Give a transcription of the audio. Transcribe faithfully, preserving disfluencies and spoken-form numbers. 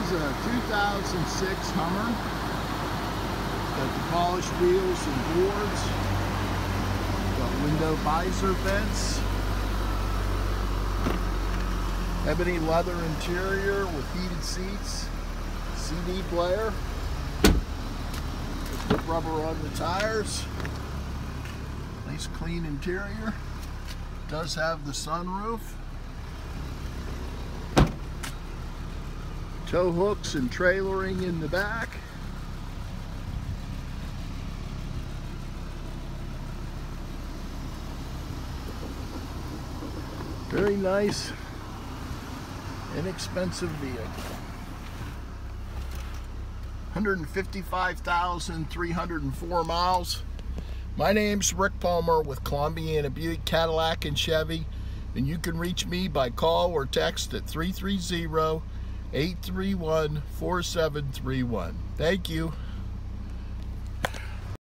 is a two thousand six Hummer. Got the polished wheels and boards. Got window visor vents. Ebony leather interior with heated seats. C D player. Put rubber on the tires. Nice clean interior. Does have the sunroof. Tow hooks and trailering in the back. Very nice, inexpensive vehicle. one hundred fifty-five thousand three hundred four miles. My name's Rick Palmer with Columbiana Buick, Cadillac, and Chevy, and you can reach me by call or text at three three zero, eight three one, four seven three one. Thank you.